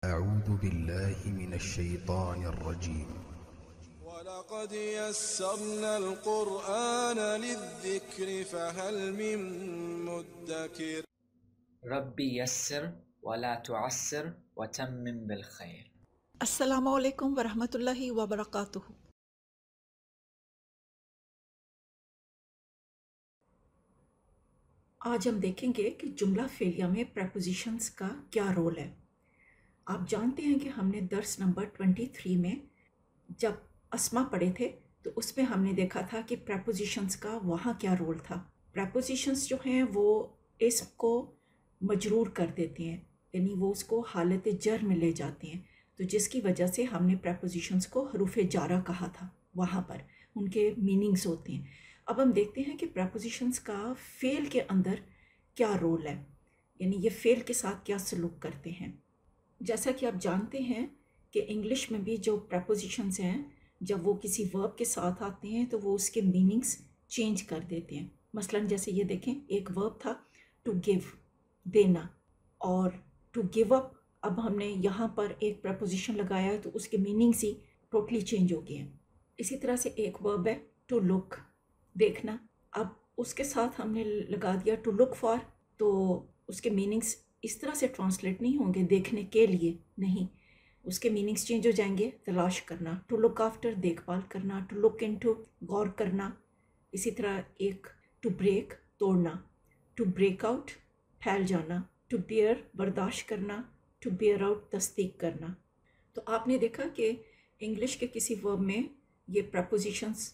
أعوذ بالله من الشيطان الرجيم. ولقد يسرنا القرآن للذكر فهل من مدكر. ربی یسر ولا تعسر وتمم بالخیر۔ السلام علیکم ورحمۃ اللہ وبرکاتہ۔ آج ہم دیکھیں گے کہ جملہ فعلیہ میں پریپوزیشنز کا کیا رول ہے۔ آپ جانتے ہیں کہ ہم نے درس نمبر 23 میں جب اسما پڑھے تھے تو اس میں ہم نے دیکھا تھا کہ پریپوزیشنز کا وہاں کیا رول تھا۔ پریپوزیشنز جو ہیں وہ اسم کو مجرور کر دیتے ہیں، یعنی وہ اس کو حالت جر میں لے جاتے ہیں، تو جس کی وجہ سے ہم نے پریپوزیشنز کو حروف جارہ کہا تھا۔ وہاں پر ان کے میننگز ہوتے ہیں۔ اب ہم دیکھتے ہیں کہ پریپوزیشنز کا فعل کے اندر کیا رول ہے، یعنی یہ فعل کے ساتھ کیا سلوک کرتے ہیں۔ جیسا کہ آپ جانتے ہیں کہ انگلش میں بھی جو پریپوزیشنز ہیں جب وہ کسی ورب کے ساتھ آتے ہیں تو وہ اس کے میننگز چینج کر دیتے ہیں۔ مثلا جیسے یہ دیکھیں، ایک ورب تھا ٹو گیو، دینا، اور ٹو گیو اپ، اب ہم نے یہاں پر ایک پریپوزیشن لگایا ہے تو اس کے میننگز ہی ٹوٹلی چینج ہو گئے ہیں۔ اسی طرح سے ایک ورب ہے ٹو لک، دیکھنا، اب اس کے ساتھ ہم نے لگا دیا ٹو لک فار، تو اس کے میننگز اس طرح سے ٹرانسلیٹ نہیں ہوں گے دیکھنے کے لیے، نہیں، اس کے میننگز چینج ہو جائیں گے، تلاش کرنا، ٹو لک آفٹر، دیکھ بھال کرنا، ٹو لک انٹو، غور کرنا۔ اسی طرح ایک ٹو بریک، توڑنا، ٹو بریک آؤٹ، پھیل جانا، ٹو بیئر، برداشت کرنا، ٹو بیئر آؤٹ، تصدیق کرنا۔ تو آپ نے دیکھا کہ انگلش کے کسی ورب میں یہ پریپوزیشنز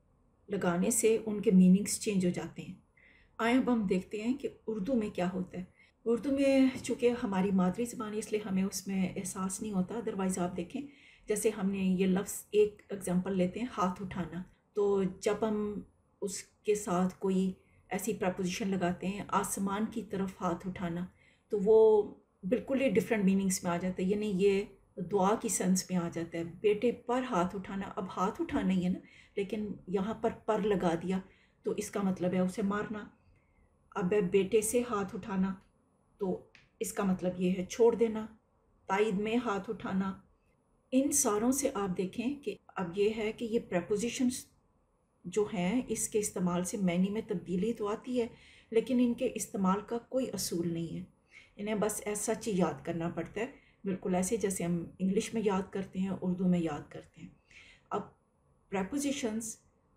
لگانے سے ان کے میننگز چینج ہو جاتے ہیں۔ آئیں اب ہم دیکھتے ہیں کہ اردو میں کیا ہوتا ہے۔ اردو میں چونکہ ہماری مادری زبان ہے اس لیے ہمیں اس میں احساس نہیں ہوتا، ادروائز آپ دیکھیں جیسے ہم نے یہ لفظ، ایک اگزامپل لیتے ہیں، ہاتھ اٹھانا، تو جب ہم اس کے ساتھ کوئی ایسی پریپوزیشن لگاتے ہیں، آسمان کی طرف ہاتھ اٹھانا، تو وہ بالکل ہی ڈفرینٹ میننگز میں آ جاتا ہے، یعنی یہ دعا کی سینس میں آ جاتا ہے۔ بیٹے پر ہاتھ اٹھانا، اب ہاتھ اٹھانا ہی ہے نا، لیکن یہاں پر لگا دیا تو اس کا مطلب ہے اسے مارنا۔ اب ہے بیٹے سے ہاتھ اٹھانا، تو اس کا مطلب یہ ہے چھوڑ دینا۔ تائید میں ہاتھ اٹھانا، ان ساروں سے آپ دیکھیں کہ اب یہ ہے کہ یہ پریپوزیشنز جو ہیں اس کے استعمال سے معنی میں تبدیلی تو آتی ہے، لیکن ان کے استعمال کا کوئی اصول نہیں ہے، انہیں بس ایسا چیز یاد کرنا پڑتا ہے، بالکل ایسے جیسے ہم انگلش میں یاد کرتے ہیں، اردو میں یاد کرتے ہیں۔ اب پریپوزیشنز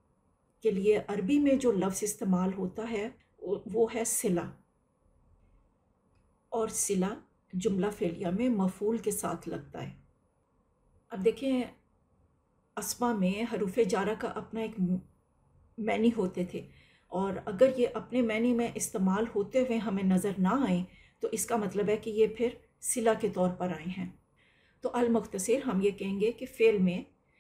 کے لیے عربی میں جو لفظ استعمال ہوتا ہے وہ ہے صلہ، اور صلہ جملہ فعلیہ میں مفعول کے ساتھ لگتا ہے۔ اب دیکھیں اسما میں حروف جارہ کا اپنا ایک معنی ہوتے تھے، اور اگر یہ اپنے معنی میں استعمال ہوتے ہوئے ہمیں نظر نہ آئیں تو اس کا مطلب ہے کہ یہ پھر صلہ کے طور پر آئے ہیں۔ تو المختصر ہم یہ کہیں گے کہ فعل میں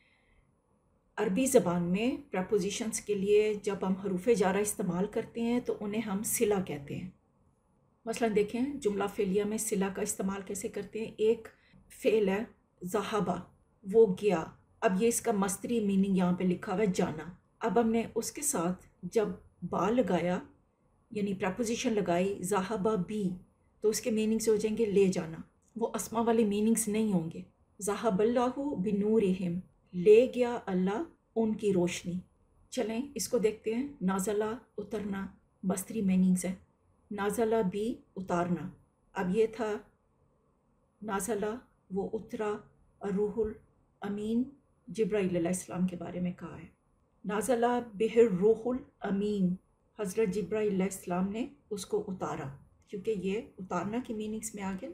عربی زبان میں پریپوزیشنز کے لیے جب ہم حروف جارہ استعمال کرتے ہیں تو انہیں ہم صلہ کہتے ہیں۔ مثلا دیکھیں جملہ فعلیہ میں صلہ کا استعمال کیسے کرتے ہیں۔ ایک فعل ہے ذہبہ، وہ گیا، اب یہ اس کا مصدری میننگ یہاں پہ لکھا ہوا ہے جانا، اب ہم نے اس کے ساتھ جب با لگایا یعنی پریپوزیشن لگائی ذہبہ بی، تو اس کے میننگز ہو جائیں گے لے جانا، وہ اسما والے میننگز نہیں ہوں گے۔ ذہب اللہ بنورہم، لے گیا اللہ ان کی روشنی۔ چلیں اس کو دیکھتے ہیں۔ نازلہ، اترنا، مصدری میننگز ہے۔ نازلہ بھی، اتارنا، اب یہ تھا نازلہ، وہ اترا، الروح الامین، جبرائیل علیہ السلام کے بارے میں کہا ہے۔ نازلہ بہ الروح الامین، حضرت جبرائیل علیہ السلام نے اس کو اتارا، کیونکہ یہ اتارنا کی میننگز میں آ گئے۔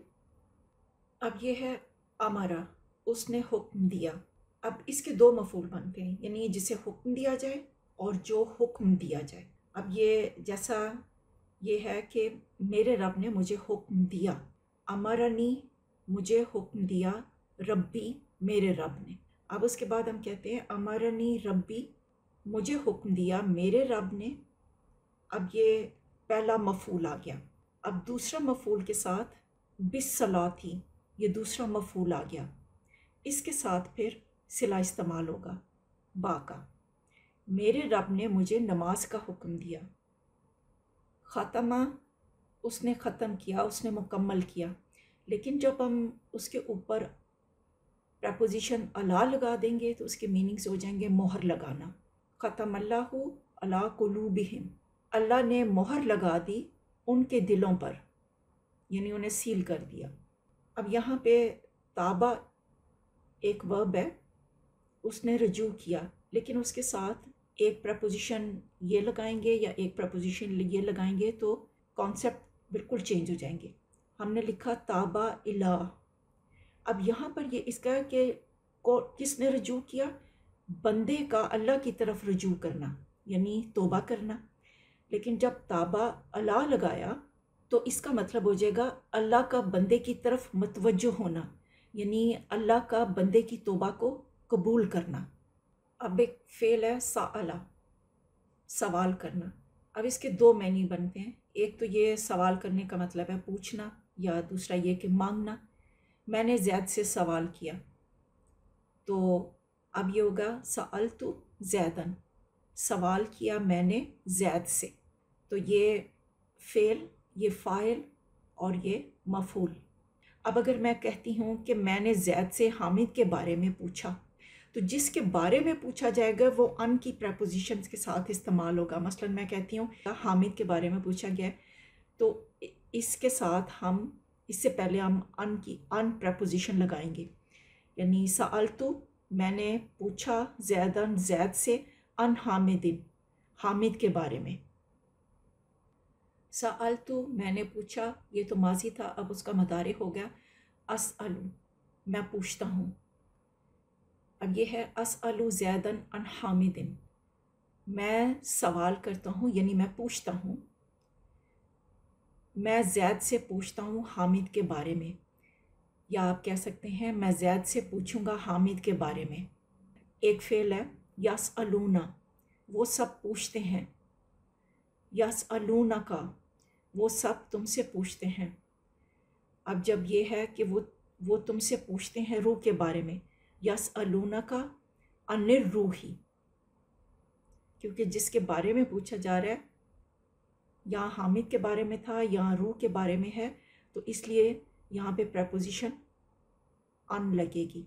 اب یہ ہے امرا، اس نے حکم دیا، اب اس کے دو مفعول بنتے ہیں، یعنی جسے حکم دیا جائے اور جو حکم دیا جائے۔ اب یہ جیسا یہ ہے کہ میرے رب نے مجھے حکم دیا، امرنی، مجھے حکم دیا، ربی، میرے رب نے۔ اب اس کے بعد ہم کہتے ہیں امرنی ربی، مجھے حکم دیا میرے رب نے، اب یہ پہلا مفعول آ گیا۔ اب دوسرا مفعول کے ساتھ بالصلاۃ، یہ دوسرا مفعول آ گیا، اس کے ساتھ پھر صلہ استعمال ہوگا با کا۔ میرے رب نے مجھے نماز کا حکم دیا۔ ختمہ، اس نے ختم کیا، اس نے مکمل کیا۔ لیکن جب ہم اس کے اوپر پریپوزیشن الا لگا دیں گے تو اس کے میننگز ہو جائیں گے مہر لگانا. ختم اللہ علی قلوبہم، اللہ نے مہر لگا دی ان کے دلوں پر، یعنی انہیں سیل کر دیا. اب یہاں پہ تابہ ایک ورب ہے، اس نے رجوع کیا، لیکن اس کے ساتھ ایک پریپوزیشن یہ لگائیں گے یا ایک پریپوزیشن یہ لگائیں گے تو کانسیپٹ بالکل چینج ہو جائیں گے. ہم نے لکھا تابہ الہ. اب یہاں پر یہ اس کا کہ کس نے رجوع کیا؟ بندے کا اللہ کی طرف رجوع کرنا، یعنی توبہ کرنا. لیکن جب تابہ اللہ لگایا تو اس کا مطلب ہو جائے گا اللہ کا بندے کی طرف متوجہ ہونا، یعنی اللہ کا بندے کی توبہ کو قبول کرنا. اب ایک فعل ہے سألہ، سوال کرنا. اب اس کے دو معنی بنتے ہیں. ایک تو یہ سوال کرنے کا مطلب ہے پوچھنا، یا دوسرا یہ کہ مانگنا. میں نے زید سے سوال کیا، تو اب یہ ہوگا سألت زیدن، سوال کیا میں نے زید سے. تو یہ فعل، یہ فاعل اور یہ مفعول. اب اگر میں کہتی ہوں کہ میں نے زید سے حامد کے بارے میں پوچھا، تو جس کے بارے میں پوچھا جائے گا وہ ان کی پریپوزیشنز کے ساتھ استعمال ہوگا. مثلا میں کہتی ہوں حامد کے بارے میں پوچھا گیا ہے، تو اس کے ساتھ ہم اس سے پہلے ہم ان پریپوزیشن لگائیں گے. یعنی سألتو، میں نے پوچھا زیدن، زید سے، ان حامدن، حامد کے بارے میں. سألتو، میں نے پوچھا، یہ تو ماضی تھا، اب اس کا مضارع ہو گیا اسألو، میں پوچھتا ہوں. اب یہ ہے اسألو زیدن ان حامدن، میں سوال کرتا ہوں، یعنی میں پوچھتا ہوں، میں زید سے پوچھتا ہوں حامد کے بارے میں. یا آپ کہہ سکتے ہیں میں زید سے پوچھوں گا حامد کے بارے میں. ایک فعل ہے یسألون، وہ سب پوچھتے ہیں. یسألونک، وہ سب تم سے پوچھتے ہیں. اب جب یہ ہے کہ وہ تم سے پوچھتے ہیں روح کے بارے میں، یسألونک عن الروح، کیونکہ جس کے بارے میں پوچھا جا رہا ہے یہاں حامد کے بارے میں تھا، یہاں روح کے بارے میں ہے، تو اس لیے یہاں پہ پریپوزیشن ان لگے گی.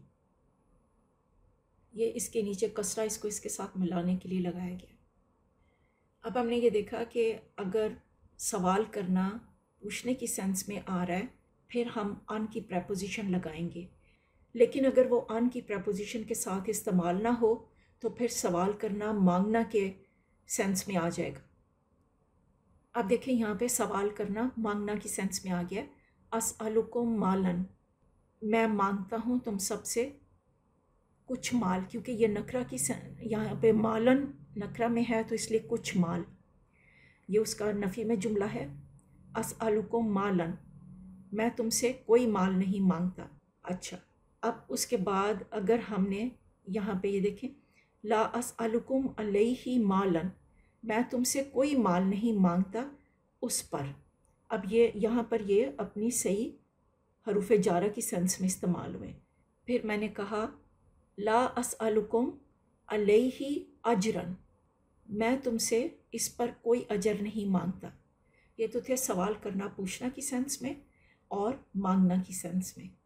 یہ اس کے نیچے کسرہ اس کو اس کے ساتھ ملانے کے لیے لگایا گیا. اب ہم نے یہ دیکھا کہ اگر سوال کرنا پوچھنے کی سینس میں آ رہا ہے پھر ہم ان کی پریپوزیشن لگائیں گے. لیکن اگر وہ ان کی پریپوزیشن کے ساتھ استعمال نہ ہو تو پھر سوال کرنا مانگنا کے سینس میں آ جائے گا. اب دیکھیں یہاں پہ سوال کرنا مانگنا کی سینس میں آ گیا. اسألکم مالن، میں مانگتا ہوں تم سب سے کچھ مال، کیونکہ یہ نکرہ کی یہاں پہ مالن نکرہ میں ہے تو اس لیے کچھ مال، یہ اس کا نفی میں جملہ ہے. اسألکم مالن، میں تم سے کوئی مال نہیں مانگتا. اچھا، اب اس کے بعد اگر ہم نے یہاں پہ یہ دیکھیں لا اسألکم علیہ مالن، میں تم سے کوئی مال نہیں مانگتا اس پر. اب یہ یہاں پر یہ اپنی صحیح حروف جارہ کی سینس میں استعمال ہوئے. پھر میں نے کہا لا اسألکم علیہ اجرن، میں تم سے اس پر کوئی اجر نہیں مانگتا. یہ تو تھے سوال کرنا پوچھنا کی سینس میں اور مانگنا کی سینس میں.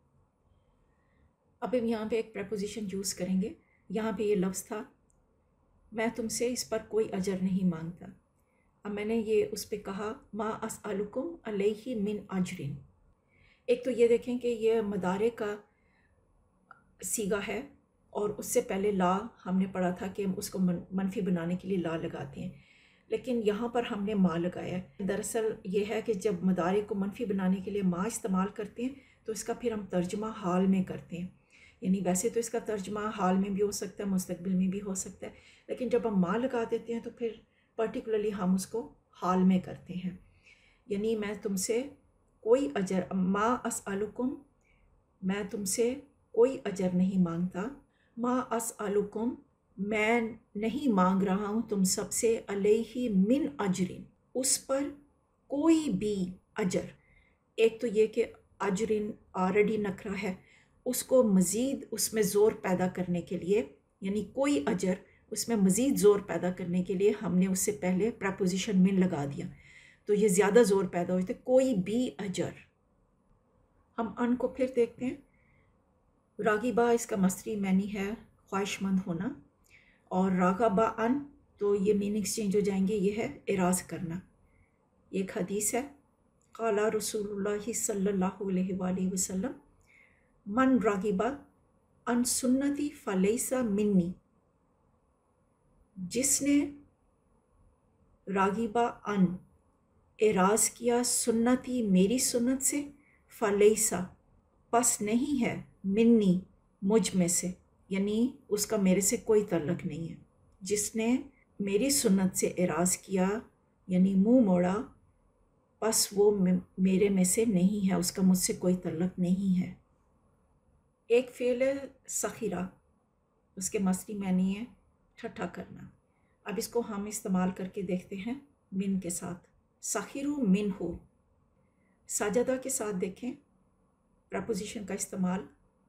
اب ہم یہاں پہ ایک پریپوزیشن یوز کریں گے. یہاں پہ یہ لفظ تھا میں تم سے اس پر کوئی اجر نہیں مانگتا. اب میں نے یہ اس پہ کہا ما اسألکم علیہ من اجرن. ایک تو یہ دیکھیں کہ یہ مضارع کا صیغہ ہے اور اس سے پہلے لا ہم نے پڑھا تھا کہ اس کو منفی بنانے کے لیے لا لگاتے ہیں، لیکن یہاں پر ہم نے ما لگایا ہے. دراصل یہ ہے کہ جب مضارع کو منفی بنانے کے لیے ما استعمال کرتے ہیں تو اس کا پھر ہم ترجمہ حال میں کرتے ہیں. یعنی ویسے تو اس کا ترجمہ حال میں بھی ہو سکتا ہے، مستقبل میں بھی ہو سکتا ہے، لیکن جب ہم ما لگا دیتے ہیں تو پھر پرٹیکولرلی ہم اس کو حال میں کرتے ہیں. یعنی میں تم سے کوئی اجر، ما اسألکم، میں تم سے کوئی اجر نہیں مانگتا. ما اسألکم، میں نہیں مانگ رہا ہوں تم سب سے، علیہ من اجرن، اس پر کوئی بھی اجر. ایک تو یہ کہ اجرن آلریڈی نکرہ ہے، اس کو مزید اس میں زور پیدا کرنے کے لیے، یعنی کوئی اجر، اس میں مزید زور پیدا کرنے کے لیے ہم نے اس سے پہلے پریپوزیشن من لگا دیا تو یہ زیادہ زور پیدا ہوتا ہے. کوئی بھی اجر. हम अन को फिर देखते हैं। रागिबा इसका मसरी मैनी है ख्वाहिशमंद होना, और रागबा अन तो ये मीनिंग्स चेंज हो जाएंगे, ये है एराज़ करना। एक हदीस है, क़ाला रसूलुल्लाह सल्लल्लाहु अलैहि वसल्लम मन रागिबा अन सुन्नती फ़लैसा मिन्नी, जिसने रागिबा अन एराज़ किया सुन्नती मेरी सुन्नत से, फ़लैसा पस नहीं है, मिन्नी मुझ में से, यानी उसका मेरे से कोई तल्लक नहीं है। जिसने मेरी सुन्नत से एराज़ किया यानी मुंह मोड़ा, बस वो मेरे में से नहीं है, उसका मुझसे कोई तल्लक नहीं है। एक फ़ेल है सखीरा, उसके मसरी मैनी है ठट्ठा करना। अब इसको हम इस्तेमाल करके देखते हैं मिन के साथ। सखीरू मिन हो, साजदा के साथ देखें प्रपोजिशन का इस्तेमाल,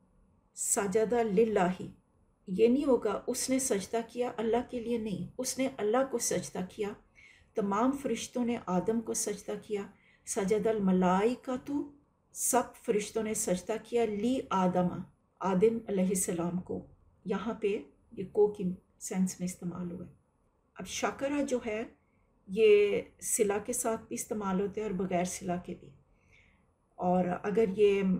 साजदा लिल्लाही, ये नहीं होगा उसने सजदा किया अल्लाह के लिए, नहीं, उसने अल्लाह को सजदा किया। तमाम फरिश्तों ने आदम को सजदा किया। सजदल मलाइकातु, सब फरिश्तों ने सजदा किया ली आदम, आदम अलैहिस्सलाम को। यहाँ पे ये को की सेंस में इस्तेमाल हुआ है। अब शकरा जो है ये सिला के साथ भी इस्तेमाल होते हैं और बग़ैर सिला के भी, और अगर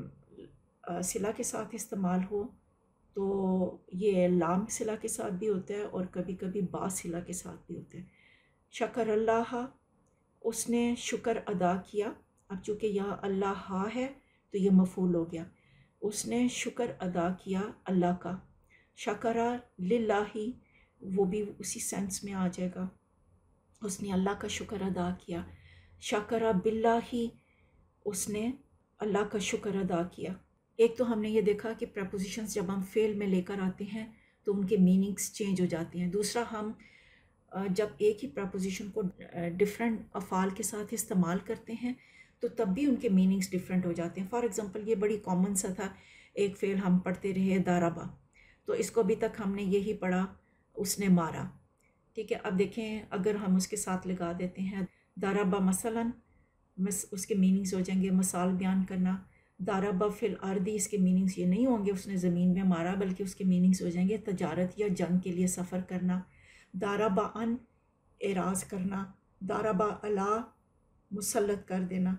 ये सिला के साथ इस्तेमाल हो तो ये लाम सिला के साथ भी होता है और कभी कभी बा सिला के साथ भी होता है। शकर अल्लाह, उसने शुक्र अदा किया। अब चूँकि यहाँ अल्लाह है तो ये मफूल हो गया, उसने शुक्र अदा किया अल्लाह का। शकरा लिल्लाही, वो भी उसी सेंस में आ जाएगा, उसने अल्लाह का शुक्र अदा किया। शकरा बिल्लाही, उसने अल्लाह का शुक्र अदा किया। एक तो हमने ये देखा कि प्रपोजिशंस जब हम फ़ेल में लेकर आते हैं तो उनके मीनिंग्स चेंज हो जाते हैं। दूसरा, हम जब एक ही प्रपोजिशन को डिफरेंट अफ़ाल के साथ इस्तेमाल करते हैं तो तब भी उनके मीनिंग्स डिफरेंट हो जाते हैं। फॉर एग्ज़ाम्पल, ये बड़ी कॉमन सा था, एक फ़ेल हम पढ़ते रहे दाराबा, तो इसको अभी तक हमने यही पढ़ा उसने मारा, ठीक है। अब देखें अगर हम उसके साथ लगा देते हैं दाराबा मसलन, उसके मीनिंग्स हो जाएंगे मसाल बयान करना। दाराबा फिल अर्दी, इसके मीनिंग्स ये नहीं होंगे उसने ज़मीन में मारा, बल्कि उसके मीनिंग्स हो जाएंगे तजारत या जंग के लिए सफ़र करना। दाराबा अन, एराज़ करना। दाराबा अला, मुसल्लत कर देना।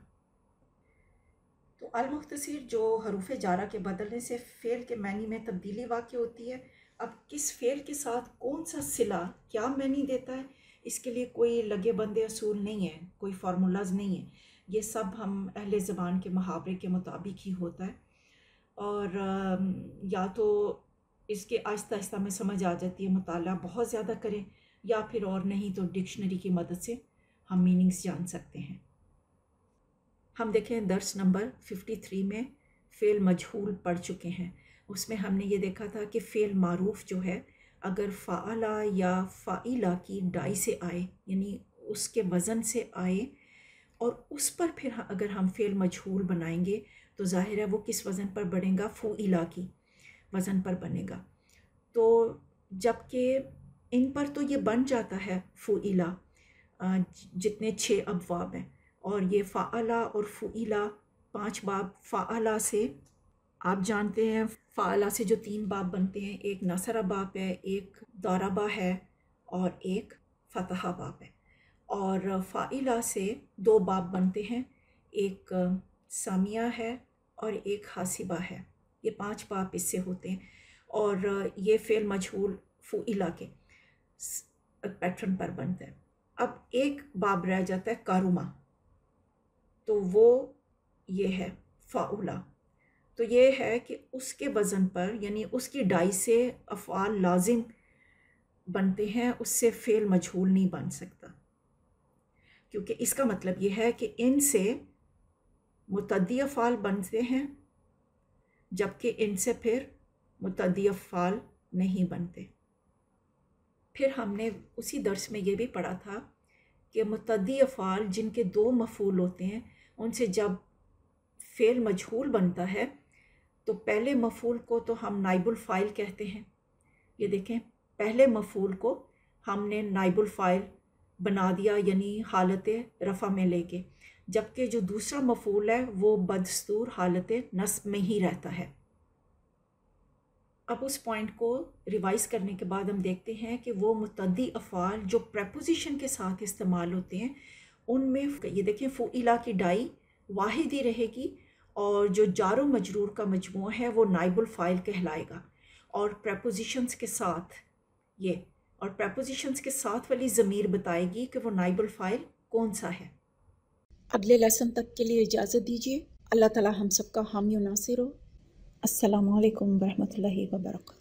तो अल-मुख्तसिर जो हरूफ जारा के बदलने से फ़ेल के मैनी में तब्दीली वाक़ होती है। अब किस फ़ेल के साथ कौन सा सिला क्या मैनी देता है, इसके लिए कोई लगे बंदे असूल नहीं है, कोई फार्मूलाज नहीं है। ये सब हम अहले ज़बान के मुहावरे के मुताबिक ही होता है, और या तो इसके आहिस्ता आहिस्ता में समझ आ जाती है, मुताला बहुत ज़्यादा करें, या फिर और नहीं तो डिक्शनरी की मदद से हम मीनिंग्स जान सकते हैं। हम देखें दर्स नंबर 53 में फ़ेल मजहूल पढ़ चुके हैं। उसमें हमने ये देखा था कि फ़ेल मारूफ़ जो है अगर फ़ाअला या फ़ाइला की डाई से आए, यानी उसके वज़न से आए, और उस पर फिर अगर हम फ़ेल मजहूल बनाएंगे तो ज़ाहिर है वो किस वज़न पर बनेगा, फ़ुइला की वज़न पर बनेगा। तो जबकि इन पर तो ये बन जाता है फ़ुइला, जितने 6 अबवाब हैं, और ये फ़ाअला और फ़ुइला 5 बाब। फ़ाअला से आप जानते हैं, फ़ाअला से जो 3 बाब बनते हैं, एक नसरा बाब है, एक दाराबा है और एक फ़तहा बाब है। और फ़ाइला से 2 बाब बनते हैं, एक सामिया है और एक हासिबा है। ये 5 बाब इससे होते हैं, और ये फ़ेल मजहूल फ़ुइला के पैटर्न पर बनता है। अब एक बाब रह जाता है कारुमा, तो वो ये है फ़ाउला। तो ये है कि उसके वज़न पर, यानी उसकी डाई से अफ़आल लाजिम बनते हैं, उससे फ़ेल मजहूल नहीं बन सकता, क्योंकि इसका मतलब ये है कि इनसे मुतद्दी अफ़आल बनते हैं, जबकि इनसे फिर मुतद्दी अफ़आल नहीं बनते। फिर हमने उसी दर्स में ये भी पढ़ा था कि मुतद्दी अफ़आल जिनके 2 मफ़ूल होते हैं, उनसे जब फ़ेल मजहूल बनता है तो पहले मफ़ूल को तो हम नाइबुल फ़ाइल कहते हैं। ये देखें, पहले मफ़ूल को हमने नाइबुल फ़ाइल बना दिया, यानी हालत रफ़ा में लेके, جبکہ جو دوسرا مفعول ہے وہ بدستور حالت نصب میں ہی رہتا ہے۔ اب اس پوائنٹ کو ریوائز کرنے کے بعد ہم دیکھتے ہیں کہ وہ متعدی افعال جو پریپوزیشن کے ساتھ استعمال ہوتے ہیں ان میں یہ دیکھیں فعلا کی ڈائی واحد ہی رہے گی، اور جو جار و مجرور کا مجموعہ ہے وہ نائب الفاعل کہلائے گا، اور پریپوزیشنز کے ساتھ پریپوزیشنز کے ساتھ والی ضمیر بتائے گی کہ وہ نائب الفاعل کون سا ہے۔ اگلے لیسن تک کے لیے اجازت دیجیے۔ اللہ تعالی ہم سب کا حامی و ناصر ہو۔ السلام علیکم ورحمۃ اللہ وبرکاتہ۔